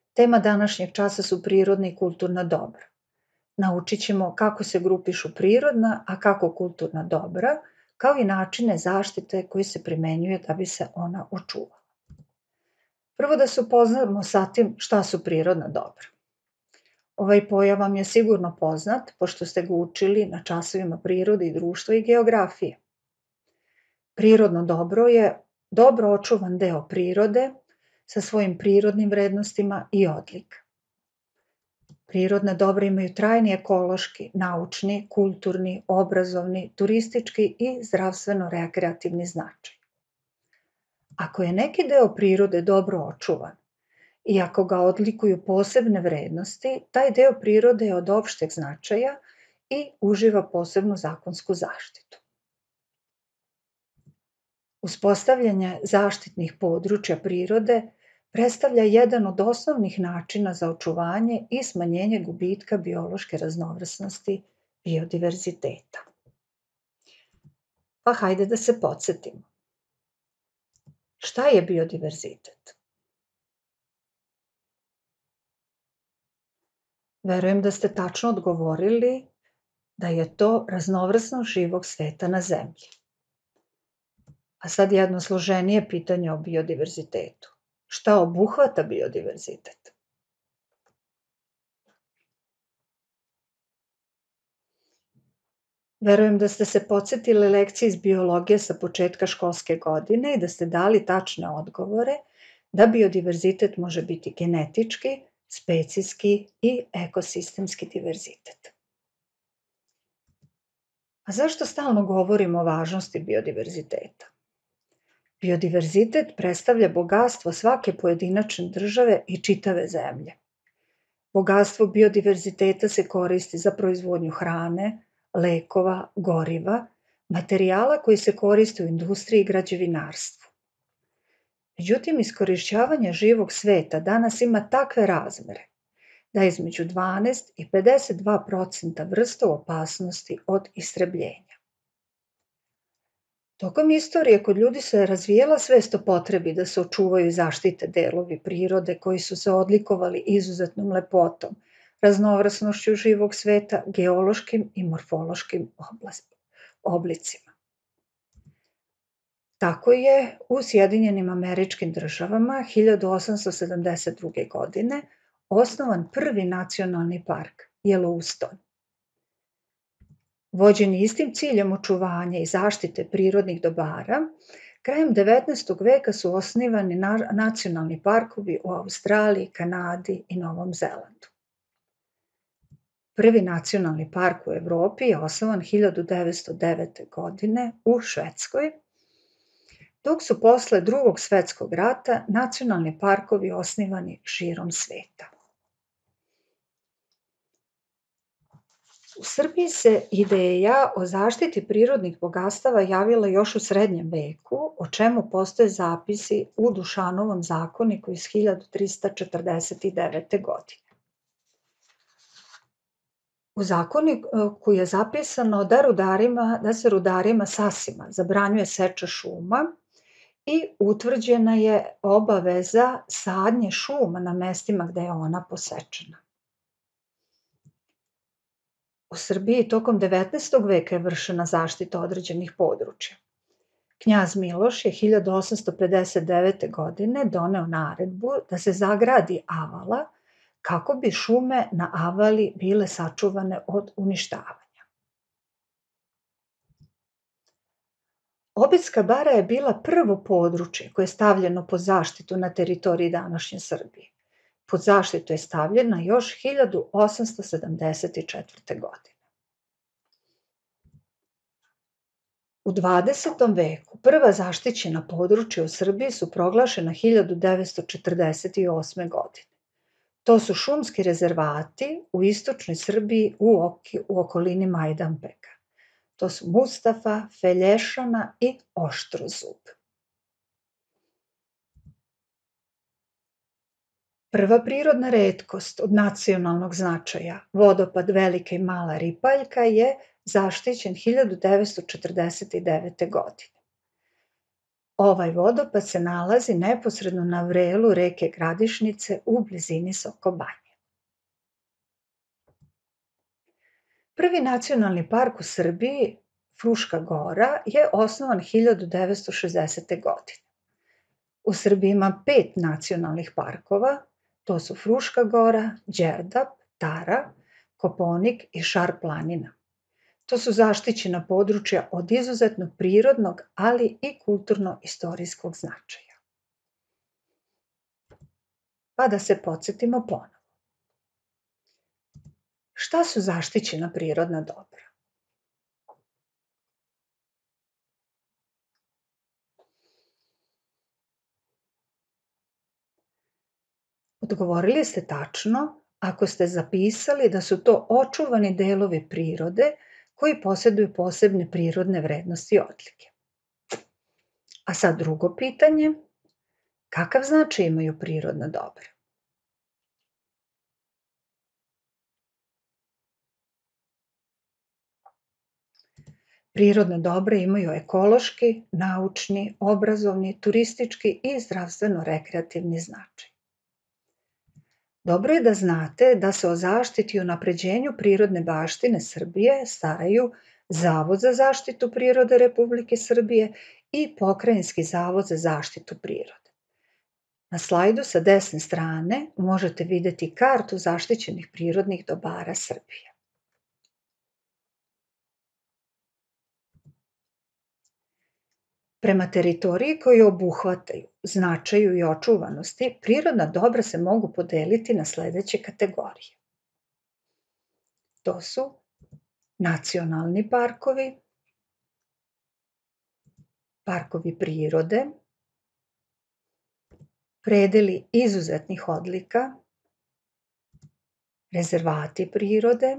Tema današnjeg časa su prirodna i kulturna dobra. Naučit ćemo kako se grupišu prirodna, a kako kulturna dobra, kao i načine zaštite koji se primenjuju da bi se ona očuvala. Prvo da se upoznamo sa tim šta su prirodna dobra. Ovaj pojam vam je sigurno poznat, pošto ste ga učili na časovima prirode i društva i geografije. Prirodno dobro je dobro očuvan deo prirode sa svojim prirodnim vrednostima i odlikama. Prirodna dobra imaju trajni ekološki, naučni, kulturni, obrazovni, turistički i zdravstveno-rekreativni značaj. Ako je neki deo prirode dobro očuvan i ako ga odlikuju posebne vrednosti, taj deo prirode je od opšteg značaja i uživa posebnu zakonsku zaštitu. Uspostavljanje zaštitnih područja prirode predstavlja jedan od osnovnih načina za očuvanje i smanjenje gubitka biološke raznovrsnosti biodiverziteta. Pa hajde da se podsetimo. Šta je biodiverzitet? Verujem da ste tačno odgovorili da je to raznovrsnost živog sveta na zemlji. A sad jedno složenije pitanje o biodiverzitetu. Šta obuhvata biodiverzitet? Verujem da ste se podsetili lekcije iz biologije sa početka školske godine i da ste dali tačne odgovore da biodiverzitet može biti genetički, specijski i ekosistemski diverzitet. A zašto stalno govorimo o važnosti biodiverziteta? Biodiverzitet predstavlja bogatstvo svake pojedinačne države i čitave zemlje. Bogatstvo biodiverziteta se koristi za proizvodnju hrane, lekova, goriva, materijala koji se koriste u industriji i građevinarstvu. Međutim, iskorišćavanje živog sveta danas ima takve razmere da je između 12 i 52% vrsta u opasnosti od istrebljenja. Tokom istorije kod ljudi se razvijela svest o potrebi da se očuvaju i zaštite delovi prirode koji su se odlikovali izuzetnom lepotom, raznovrsnošću živog sveta, geološkim i morfološkim oblicima. Tako je u Sjedinjenim Američkim Državama 1872. godine osnovan prvi nacionalni park, Yellowstone. Vođeni istim ciljem očuvanja i zaštite prirodnih dobara, krajem 19. veka su osnivani nacionalni parkovi u Australiji, Kanadi i Novom Zelandu. Prvi nacionalni park u Evropi je osnovan 1909. godine u Švedskoj, dok su posle Drugog svetskog rata nacionalni parkovi osnivani širom sveta. U Srbiji se ideja o zaštiti prirodnih bogatstava javila još u srednjem veku, o čemu postoje zapisi u Dušanovom zakoniku iz 1349. godine. U zakoniku je zapisano da se rudarima sasima zabranjuje seča šuma i utvrđena je obaveza sadnje šuma na mestima gde je ona posečena. U Srbiji tokom 19. veka je vršena zaštita određenih područja. Knjaz Miloš je 1859. godine doneo naredbu da se zagradi avala kako bi šume na avali bile sačuvane od uništavanja. Obedska bara je bila prvo područje koje je stavljeno pod zaštitu na teritoriji današnje Srbije. Pod zaštitu je stavljena još 1874. godine. U 20. veku prva zaštićena područja u Srbiji su proglašena 1948. godine. To su šumski rezervati u istočnoj Srbiji u okolini Majdanpeka. To su Mustafa, Felješana i Oštrozub. Prva prirodna retkost od nacionalnog značaja, vodopad Velika i Mala Ripaljka, je zaštićen 1949. godine. Ovaj vodopad se nalazi neposredno na vrelu reke Gradišnice u blizini Sokobanje. Prvi nacionalni park u Srbiji, Fruška Gora, je osnovan 1960. godine. U Srbiji ima 5 nacionalnih parkova, to su Fruška Gora, Đerdap, Tara, Kopaonik i Šar planina. To su zaštićena područja od izuzetnog prirodnog, ali i kulturno-istorijskog značaja. Pa da se podsjetimo ponovo. Šta su zaštićena prirodna dobra? Odgovorili ste tačno ako ste zapisali da su to očuvani delovi prirode koji posjeduju posebne prirodne vrednosti i odlike. A sad drugo pitanje, kakav značaj imaju prirodna dobra? Prirodne dobra imaju ekološki, naučni, obrazovni, turistički i zdravstveno-rekreativni značaj. Dobro je da znate da se o zaštiti i unapređenju prirodne baštine Srbije staraju Zavod za zaštitu prirode Republike Srbije i Pokrajinski zavod za zaštitu prirode. Na slajdu sa desne strane možete vidjeti kartu zaštićenih prirodnih dobara Srbije. Prema teritoriji koju obuhvataju, značaju i očuvanosti, prirodna dobra se mogu podeliti na sledeće kategorije. To su nacionalni parkovi, parkovi prirode, predeli izuzetnih odlika, rezervati prirode,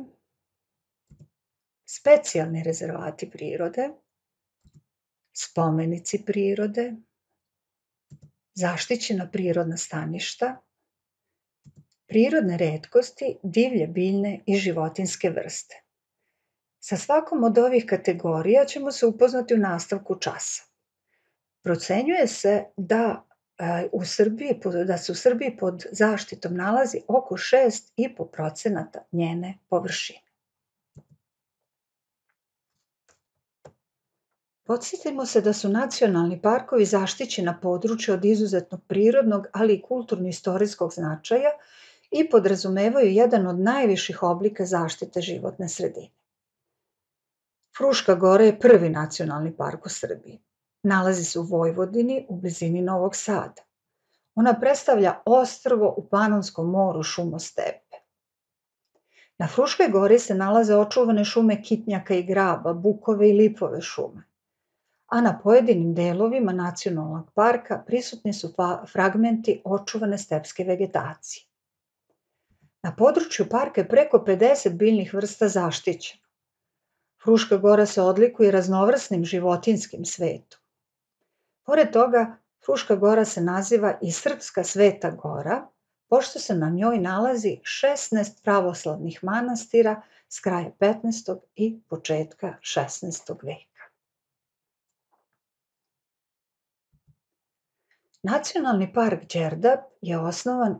specijalni rezervati prirode, spomenici prirode, zaštićena prirodna staništa, prirodne retkosti, divlje biljne i životinjske vrste. Sa svakom od ovih kategorija ćemo se upoznati u nastavku časa. Procenjuje se da se u Srbiji pod zaštitom nalazi oko 6,5% njene površine. Podsjetimo se da su nacionalni parkovi zaštićena područja od izuzetnog prirodnog, ali i kulturno-istorijskog značaja i podrazumevaju jedan od najviših oblika zaštite životne sredine. Fruška Gora je prvi nacionalni park u Srbiji. Nalazi se u Vojvodini, u blizini Novog Sada. Ona predstavlja ostrvo u Panonskom moru šumostepe. Na Fruškoj Gori se nalaze očuvane šume kitnjaka i graba, bukove i lipove šume, a na pojedinim delovima nacionalnog parka prisutni su fragmenti očuvane stepske vegetacije. Na području parka je preko 50 biljnih vrsta zaštićeno. Fruška Gora se odlikuje raznovrsnim životinjskim svetom. Pored toga, Fruška Gora se naziva i Srpska Sveta Gora, pošto se na njoj nalazi 16 pravoslavnih manastira s kraja 15. i početka 16. veka. Nacionalni park Đerdap je osnovan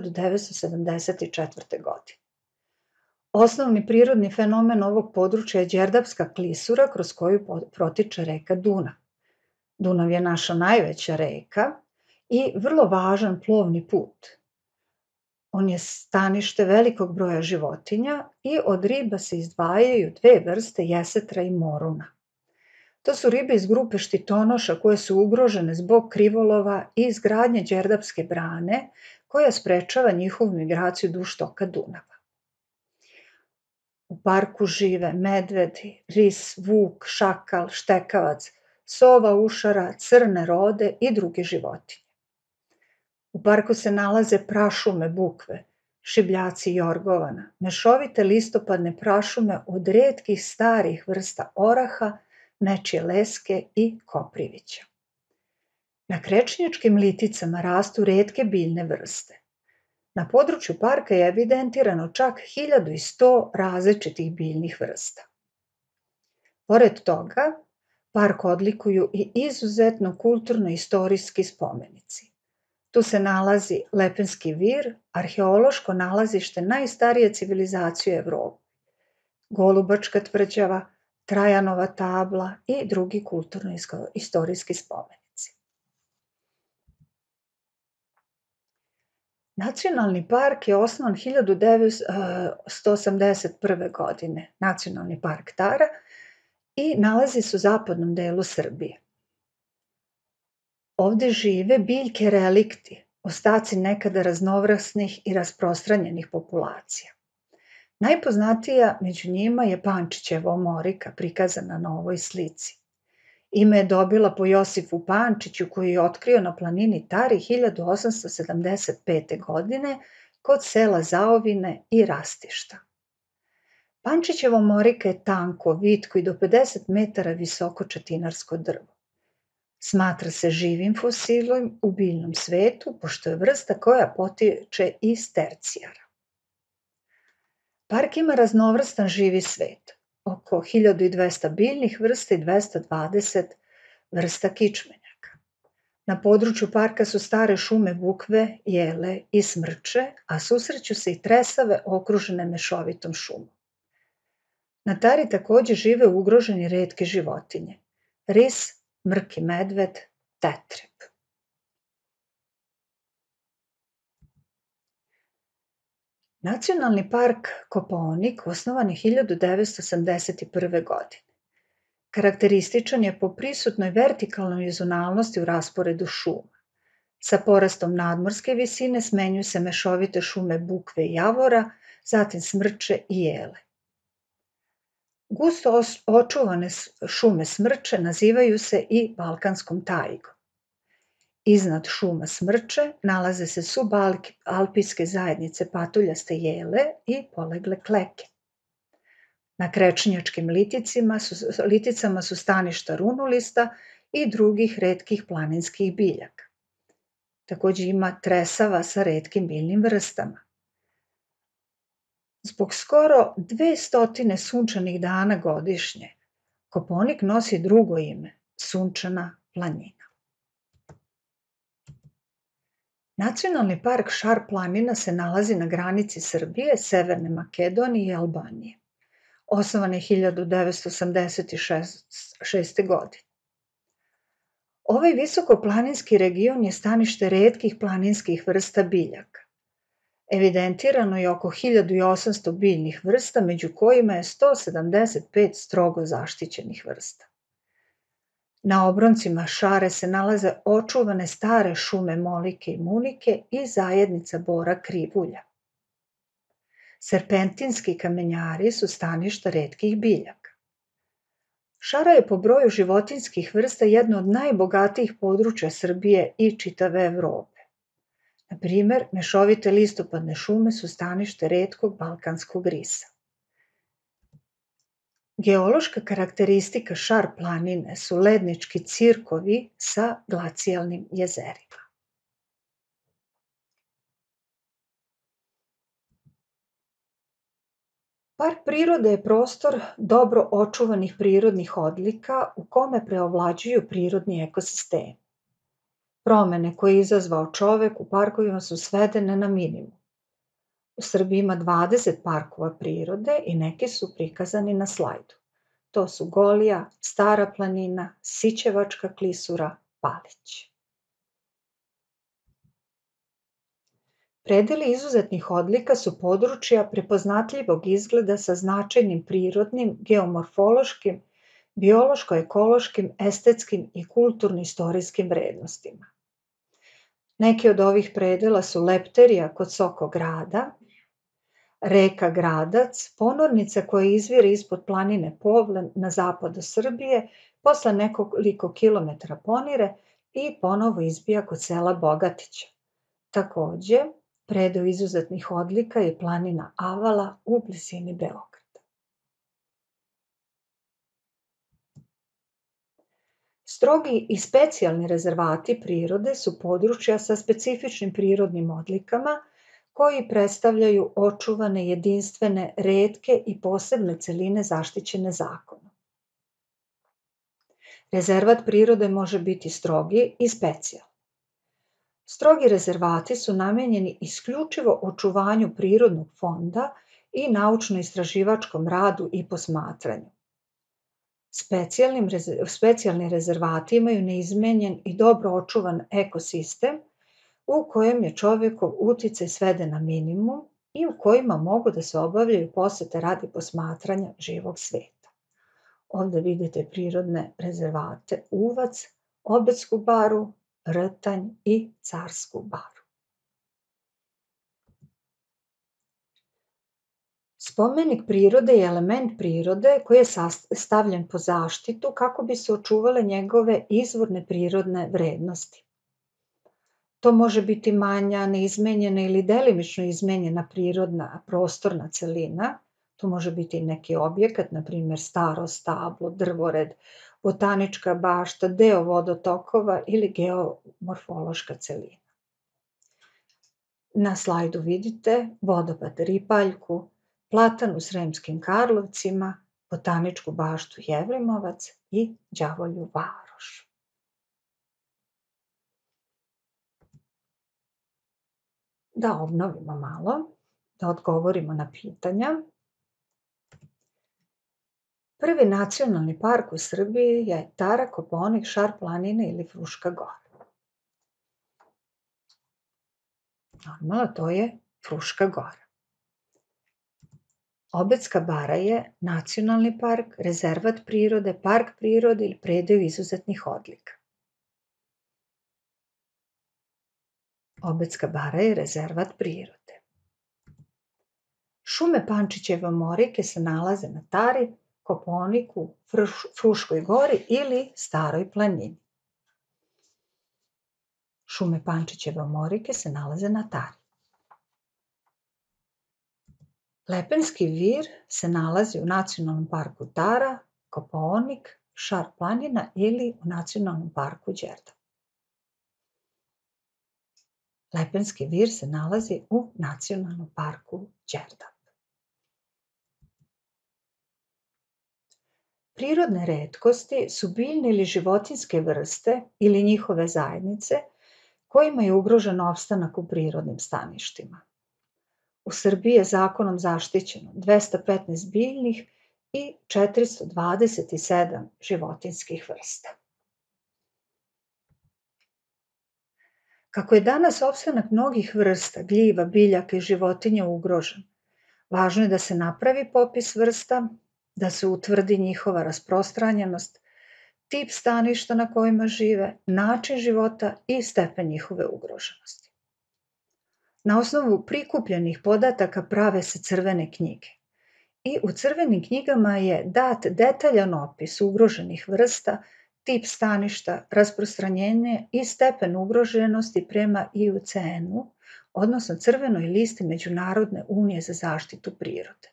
1974. godine. Osnovni prirodni fenomen ovog područja je Đerdapska klisura kroz koju protiče reka Dunav. Dunav je naša najveća reka i vrlo važan plovni put. On je stanište velikog broja životinja i od riba se izdvajaju dve vrste jesetra i moruna. To su ribe iz grupe štitonoša koje su ugrožene zbog krivolova i izgradnje Đerdapske brane koja sprečava njihovu migraciju duž toka Dunava. U parku žive medvedi, ris, vuk, šakal, štekavac, sova ušara, crne rode i druge životinje. U parku se nalaze prašume bukve, šibljaci jorgovana, mešovite listopadne prašume od retkih starih vrsta oraha, mečje leske i koprivića. Na krečnjačkim liticama rastu retke biljne vrste. Na području parka je evidentirano čak 1100 različitih biljnih vrsta. Pored toga, Park odlikuju i izuzetno kulturno-istorijski spomenici. Tu se nalazi Lepenski vir, arheološko nalazište najstarije civilizacije u Evropi, Golubačka tvrđava, Trajanova tabla i drugi kulturno-istorijski spomenici. Nacionalni park je osnovan 1981. godine, Nacionalni park Tara, i nalazi se u zapadnom delu Srbije. Ovde žive biljke relikti, ostaci nekada raznovrsnih i rasprostranjenih populacija. Najpoznatija među njima je Pančićeva omorika, prikazana na ovoj slici. Ime je dobila po Josifu Pančiću, koji je otkrio na planini Tari 1875. godine kod sela Zaovine i Rastišta. Pančićeva omorika je tanko, vitko i do 50 metara visoko četinarsko drvo. Smatra se živim fosilom u biljnom svetu, pošto je vrsta koja potiče iz tercijara. Park ima raznovrstan živi svet, oko 1200 biljnih vrsta i 220 vrsta kičmenjaka. Na području parka su stare šume bukve, jele i smrče, a susreću se i tresave okružene mešovitom šumom. Na Tari takođe žive ugroženi retke životinje, ris, mrki medved, tetreb. Nacionalni park Kopaonik osnovan je 1981. godine. Karakterističan je po prisutnoj vertikalnoj izonalnosti u rasporedu šuma. Sa porastom nadmorske visine smenjuju se mešovite šume bukve i javora, zatim smrče i jele. Gusto očuvane šume smrče nazivaju se i balkanskom tajgom. Iznad šuma smrče nalaze se subalpijske zajednice patuljaste jele i polegle kleke. Na krečnjačkim liticama su staništa runulista i drugih retkih planinskih biljaka. Takođe ima tresava sa retkim biljnim vrstama. Zbog skoro 200 sunčanih dana godišnje, Kopaonik nosi drugo ime, Sunčana planina. Nacionalni park Šar planina se nalazi na granici Srbije, Severne Makedonije i Albanije. Osnovan je 1986. godine. Ovaj visokoplaninski region je stanište retkih planinskih vrsta biljaka. Evidentirano je oko 1800 biljnih vrsta, među kojima je 175 strogo zaštićenih vrsta. Na obroncima Šare se nalaze očuvane stare šume molike i munike i zajednica bora krivulja. Serpentinski kamenjari su staništa retkih biljaka. Šara je po broju životinjskih vrsta jedno od najbogatijih područja Srbije i čitave Evrope. Na primer, mešovite listopadne šume su stanište retkog balkanskog risa. Geološka karakteristika Šar planine su lednički cirkovi sa glacijalnim jezerima. Park prirode je prostor dobro očuvanih prirodnih odlika u kome preovlađuju prirodni ekosistemi. Promene koje je izazvao čovek u parkovima su svedene na minimum. U Srbiji ima 20 parkova prirode i neki su prikazani na slajdu. To su Golija, Stara planina, Sićevačka klisura, Palić. Predeli izuzetnih odlika su područja prepoznatljivog izgleda sa značajnim prirodnim, geomorfološkim, biološko-ekološkim, estetskim i kulturno-istorijskim vrednostima. Neki od ovih predela su Lepterija kod Sokograda, reka Gradac, ponornica koja izvire ispod planine Povlen na zapadu Srbije, posle nekoliko kilometara ponire i ponovo izbija kod sela Bogatića. Takođe, predeo izuzetnih odlika je planina Avala u blizini Beograda. Strogi i specijalni rezervati prirode su područja sa specifičnim prirodnim odlikama koji predstavljaju očuvane, jedinstvene, retke i posebne celine zaštićene zakonom. Rezervat prirode može biti strogi i specijalni. Strogi rezervati su namenjeni isključivo očuvanju prirodnog fonda i naučno-istraživačkom radu i posmatranju. Specijalni rezervati imaju neizmenjen i dobro očuvan ekosistem u kojem je čovjekov uticaj sveden na minimum i u kojima mogu da se obavljaju posete radi posmatranja živog sveta. Ovdje vidite prirodne rezervate Uvac, Obetsku baru, Rtanj i Carsku baru. Spomenik prirode je element prirode koji je stavljen pod zaštitu kako bi se očuvale njegove izvorne prirodne vrednosti. To može biti manja, neizmenjena ili delimično izmenjena prirodna prostorna celina. To može biti neki objekat, na primjer staro stablo, drvored, botanička bašta, deo vodotokova ili geomorfološka celina. Na slajdu vidite vodopad Ripaljku, platan u Sremskim Karlovcima, botaničku baštu Jevrimovac i Đavolju varoš. Da obnovimo malo, da odgovorimo na pitanja. Prvi nacionalni park u Srbiji je Tara, Kopaonik, Šar planina ili Fruška gora. Normalno, to je Fruška gora. Obedska bara je nacionalni park, rezervat prirode, park prirode ili predeo izuzetnih odlika. Obedska bara je rezervat prirode. Šume Pančićeve Morike se nalaze na Tari, Kopaoniku, Fruškoj gori ili Staroj planini. Šume Pančićeve Morike se nalaze na Tari. Lepenski vir se nalazi u nacionalnom parku Tara, Kopaonik, Šar planina ili u nacionalnom parku Đerdap. Lepenski vir se nalazi u nacionalnom parku Đerdap. Prirodne retkosti su biljne ili životinjske vrste ili njihove zajednice kojima je ugrožen opstanak u prirodnim staništima. U Srbiji je zakonom zaštićeno 215 biljnih i 427 životinjskih vrsta. Kako je danas opstanak mnogih vrsta gljiva, biljaka i životinja ugrožen, važno je da se napravi popis vrsta, da se utvrdi njihova rasprostranjenost, tip staništa na kojima žive, način života i stepen njihove ugroženosti. Na osnovu prikupljenih podataka prave se crvene knjige i u crvenim knjigama je dat detaljan opis ugroženih vrsta, tip staništa, rasprostranjenje i stepen ugroženosti prema IUCN-u, odnosno crvenoj listi Međunarodne unije za zaštitu prirode.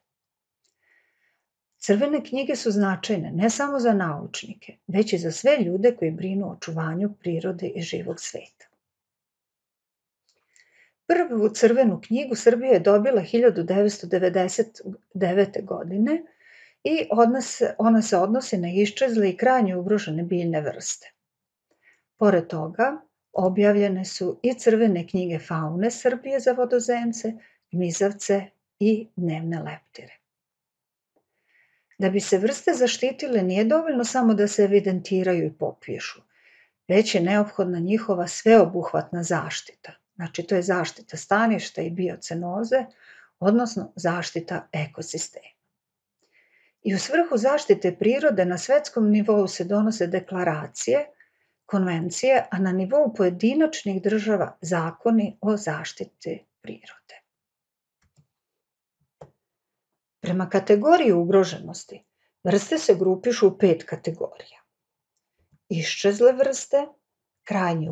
Crvene knjige su značajne ne samo za naučnike, već i za sve ljude koji brinu o očuvanju prirode i živog sveta. Prvu crvenu knjigu Srbija je dobila 1999. godine i ona se odnosi na iščezle i krajnje ugrožene biljne vrste. Pored toga, objavljene su i crvene knjige faune Srbije za vodozemce, gmizavce i dnevne leptire. Da bi se vrste zaštitile, nije dovoljno samo da se evidentiraju i popišu, već je neophodna njihova sveobuhvatna zaštita. Znači, to je zaštita staništa i biocenoze, odnosno zaštita ekosistema. I u svrhu zaštite prirode na svetskom nivou se donose deklaracije, konvencije, a na nivou pojedinačnih država zakoni o zaštiti prirode. Prema kategoriji ugroženosti, vrste se grupišu u 5 kategorija. Iščezle vrste, krajnje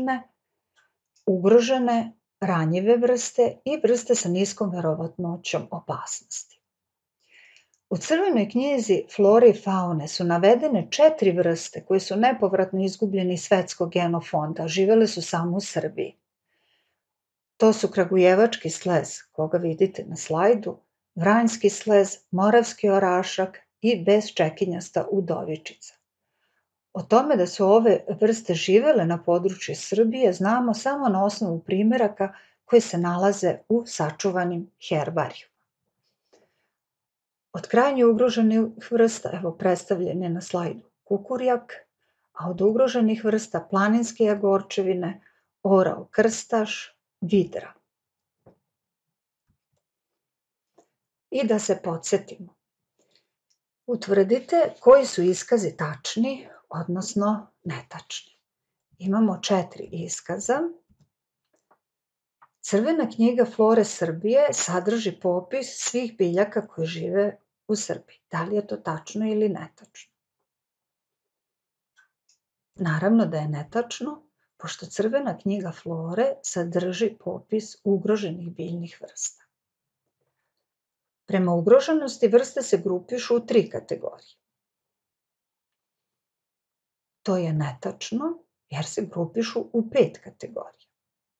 ugrožene, ranjive vrste i vrste sa niskom verovatnoćom opasnosti. U crvenoj knjizi flore i faune su navedene 4 vrste koje su nepovratno izgubljene iz svetskog genofonda, a živele su samo u Srbiji. To su kragujevački slez, koga vidite na slajdu, vranjski slez, moravski orašak i bezčekinjasta udovičica. O tome da su ove vrste živele na području Srbije znamo samo na osnovu primeraka koji se nalaze u sačuvanim herbarijima. Od krajnje ugroženih vrsta, evo predstavljen je na slajdu kukurjak, a od ugroženih vrsta planinske jagorčevine, orao krstaš, vidra. I da se podsjetimo. Utvrdite koji su iskazi tačni, odnosno netačni. Imamo 4 iskaza. Crvena knjiga Flore Srbije sadrži popis svih biljaka koji žive u Srbiji. Da li je to tačno ili netačno? Naravno da je netačno, pošto Crvena knjiga Flore sadrži popis ugroženih biljnih vrsta. Prema ugroženosti vrste se grupišu u 3 kategorije. To je netačno, jer se grupišu u 5 kategorija.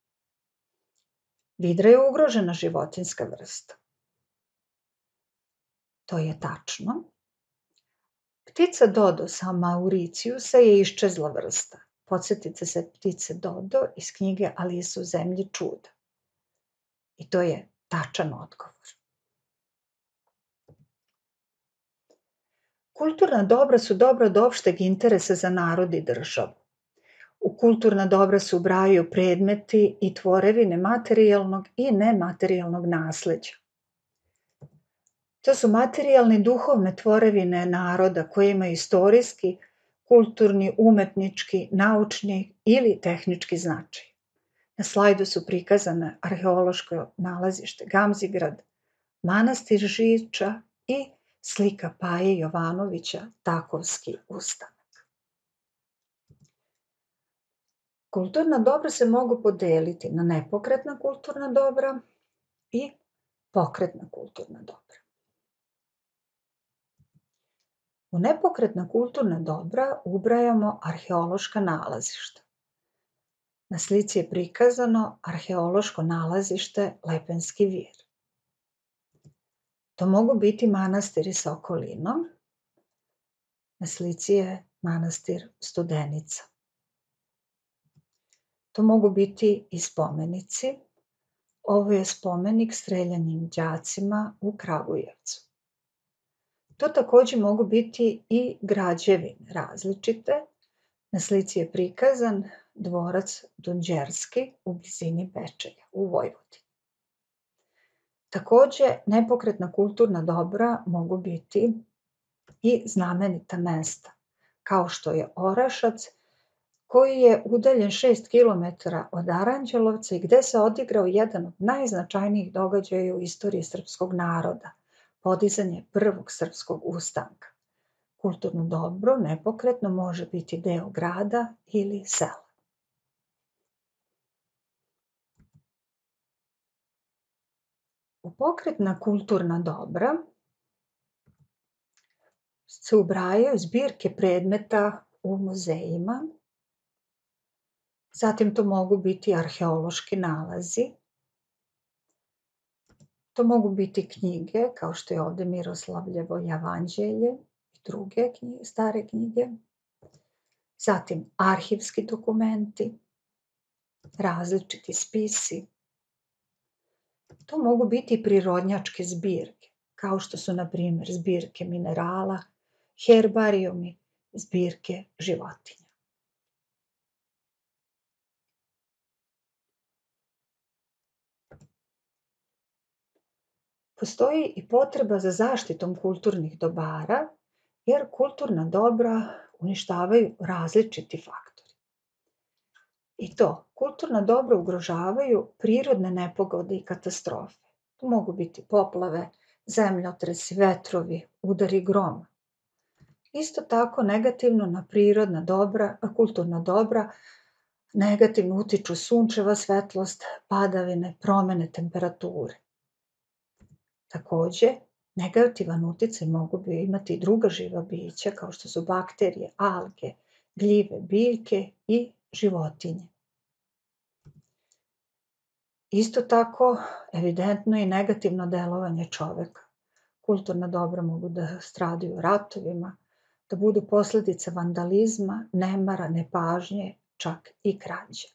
Vidra je ugrožena životinjska vrsta. To je tačno. Ptica dodo sa Mauricijusa je iščezla vrsta. Podsjetite se ptice dodo iz knjige Alisa u zemlji čuda. I to je tačan odgovor. Kulturna dobra su dobra od opšteg interesa za narod i državu. U kulturna dobra se ubrajaju predmeti i tvorevine materijalnog i nematerijalnog nasleđa. To su materijalne i duhovne tvorevine naroda koje imaju istorijski, kulturni, umetnički, naučni ili tehnički značaj. Na slajdu su prikazane arheološko nalazište Gamzigrad, manastir Žiča i slika Paje Jovanovića Takovski ustanak. Kulturna dobra se mogu podeliti na nepokretna kulturna dobra i pokretna kulturna dobra. U nepokretna kulturna dobra ubrajamo arheološka nalazišta. Na slici je prikazano arheološko nalazište Lepenski vir. To mogu biti manastiri sa okolinom. Na slici je manastir Studenica. To mogu biti i spomenici. Ovo je spomenik streljanim đacima u Kragujevcu. To takođe mogu biti i građevine različite. Na slici je prikazan dvorac Dunđerski u blizini Bečeja u Vojvodini. Takođe, nepokretna kulturna dobra mogu biti i znamenita mesta, kao što je Orašac, koji je udaljen 6 km od Aranđelovca i gde se odigrao jedan od najznačajnijih događaja u istoriji srpskog naroda, podizanje prvog srpskog ustanka. Kulturno dobro nepokretno može biti deo grada ili sela. U pokretna kulturna dobra se ubrajaju zbirke predmeta u muzejima, zatim to mogu biti arheološki nalazi, to mogu biti knjige, kao što je ovde Miroslavljevo jevanđelje i druge stare knjige, zatim arhivski dokumenti, različiti spisi. To mogu biti i prirodnjačke zbirke, kao što su, na primjer, zbirke minerala, herbarijumi, zbirke životinja. Postoji i potreba za zaštitom kulturnih dobara, jer kulturna dobra uništavaju različiti faktori. I to, kulturna dobra ugrožavaju prirodne nepogode i katastrofe. To mogu biti poplave, zemljotresi, vetrovi, udari groma. Isto tako negativno na prirodna dobra, kulturna dobra, negativno utiču sunčeva svetlost, padavine, promene temperature. Takođe, negativan uticaj mogu imati i druga živa bića, kao što su bakterije, alge, gljive, biljke i životinje. Isto tako, evidentno je i negativno delovanje čoveka. Kulturna dobra mogu da stradaju ratovima, da budu posljedica vandalizma, nemara, nepažnje, čak i krađe.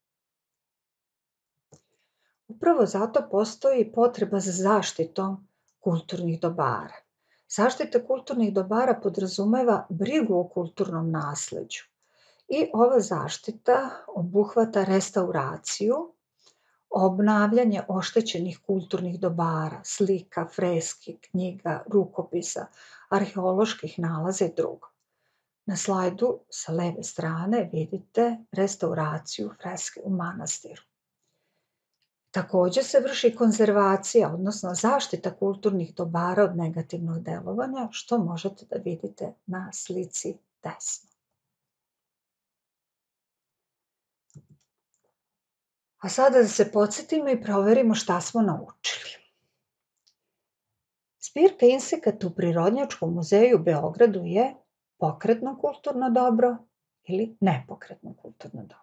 Upravo zato postoji potreba za zaštitom kulturnih dobara. Zaštita kulturnih dobara podrazumeva brigu o kulturnom nasleđu i ova zaštita obuhvata restauraciju, obnavljanje oštećenih kulturnih dobara, slika, freski, knjiga, rukopisa, arheoloških nalaza i drugo. Na slajdu sa leve strane vidite restauraciju freske u manastiru. Također se vrši konzervacija, odnosno zaštita kulturnih dobara od negativnog delovanja, što možete da vidite na slici desno. A sada da se podsjetimo i proverimo šta smo naučili. Zbirka insekata u Prirodnjačkom muzeju u Beogradu je pokretno kulturno dobro ili nepokretno kulturno dobro.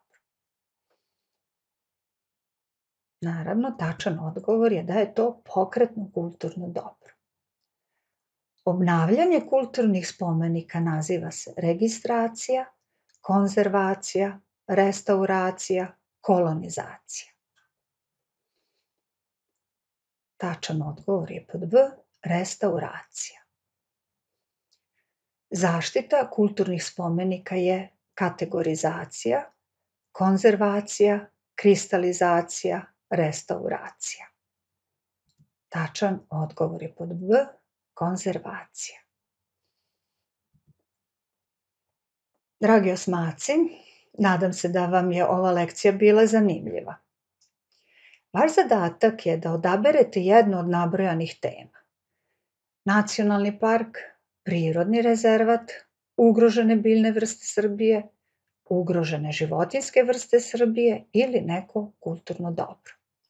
Naravno, tačan odgovor je da je to pokretno kulturno dobro. Obnavljanje kulturnih spomenika naziva se registracija, konzervacija, restauracija, kolonizacija. Tačan odgovor je pod B, restauracija. Zaštita kulturnih spomenika je kategorizacija, konzervacija, kristalizacija, restauracija. Tačan odgovor je pod B, konzervacija. Dragi osmaci, nadam se da vam je ova lekcija bila zanimljiva. Vaš zadatak je da odaberete jednu od nabrojanih tema. Nacionalni park, prirodni rezervat, ugrožene biljne vrste Srbije, ugrožene životinjske vrste Srbije ili neko kulturno dobro.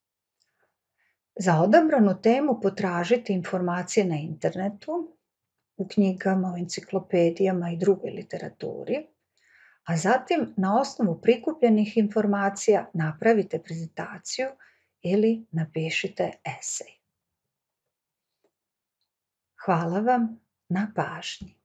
Za odabranu temu potražite informacije na internetu, u knjigama, u enciklopedijama i drugoj literaturi, a zatim na osnovu prikupljenih informacija napravite prezentaciju ili napišite esej. Hvala vam na pažnji.